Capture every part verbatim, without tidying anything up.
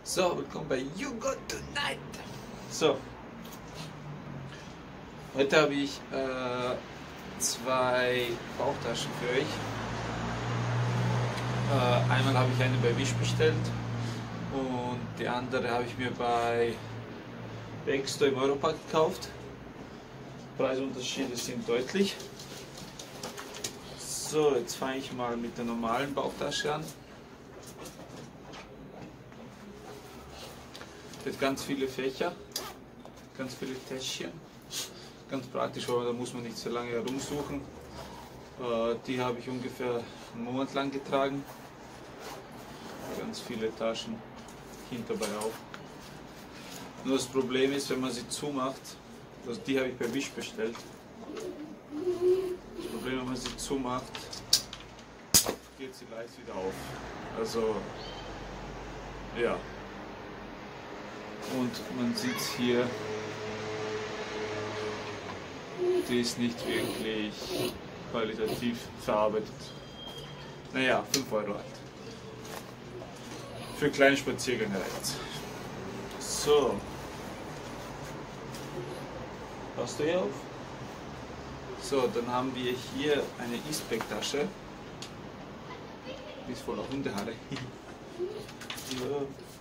So, willkommen bei You Got Tonight. So, heute habe ich äh, zwei Bauchtaschen für euch. Äh, einmal habe ich eine bei Wish bestellt und die andere habe ich mir bei Extra im Europack gekauft. Preisunterschiede sind deutlich. So, jetzt fange ich mal mit der normalen Bauchtasche an. Die hat ganz viele Fächer, ganz viele Täschchen, ganz praktisch, aber da muss man nicht so lange herumsuchen. Äh, die habe ich ungefähr einen Monat lang getragen. Ganz viele Taschen, Kind dabei auch. Nur das Problem ist, wenn man sie zumacht, also die habe ich bei Wish bestellt. Das Problem, wenn man sie zumacht, geht sie leicht wieder auf. Also, ja. Und man sieht hier, die ist nicht wirklich qualitativ verarbeitet. Naja, fünf Euro halt. Für kleine Spaziergänge reicht's. So. Passt du hier auf? So, dann haben wir hier eine Eastpak-Tasche. Die ist voller Hundehaare. Ja.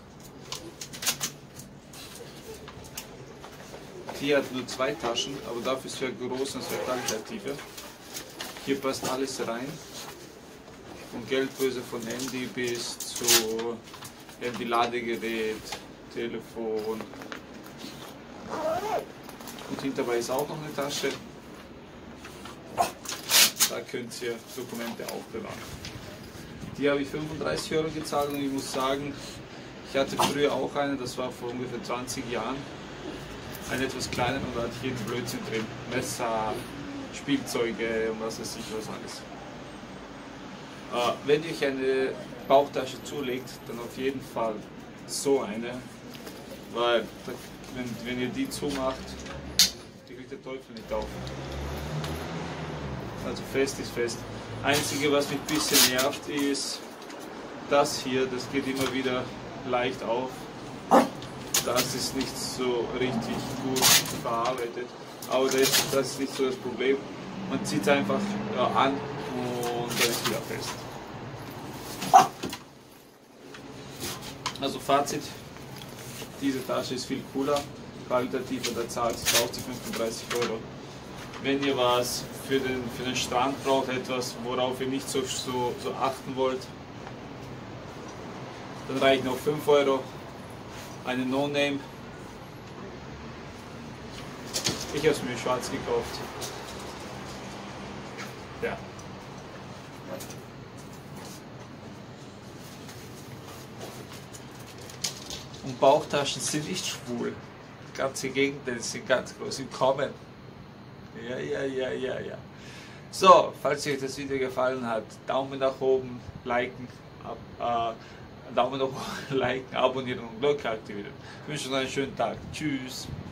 Die hat nur zwei Taschen, aber dafür ist es sehr groß und sehr qualitative. Hier passt alles rein. Von Geldbörse, von Handy bis zu Handy-Ladegerät, Telefon. Und hinterbei ist auch noch eine Tasche. Da könnt ihr Dokumente aufbewahren. Die habe ich fünfunddreißig Euro gezahlt und ich muss sagen, ich hatte früher auch eine, das war vor ungefähr zwanzig Jahren. Eine etwas kleiner und da hatte ich jeden Blödsinn drin. Messer, Spielzeuge und was weiß ich was alles. Äh, wenn ihr euch eine Bauchtasche zulegt, dann auf jeden Fall so eine. Weil wenn, wenn ihr die zumacht, die kriegt der Teufel nicht auf. Also fest ist fest. Einzige, was mich ein bisschen nervt, ist das hier. Das geht immer wieder leicht auf. Das ist nicht so richtig gut verarbeitet, aber das, das ist nicht so das Problem. Man zieht es einfach ja, an und dann ist wieder fest. Also Fazit, diese Tasche ist viel cooler, qualitativer, da zahlt sie fünfunddreißig Euro. Wenn ihr was für den, für den Strand braucht, etwas worauf ihr nicht so, so, so achten wollt, dann reichen auch fünf Euro. Eine No-Name. Ich habe es mir schwarz gekauft. Ja. Und Bauchtaschen sind nicht schwul. Ganze Gegenteil, sind ganz groß im Kommen. Ja, ja, ja, ja, ja. So, falls euch das Video gefallen hat, Daumen nach oben, liken, ab, äh, Daumen nach oben, liken, abonnieren und Glocke aktivieren. Ich wünsche euch einen schönen Tag. Tschüss.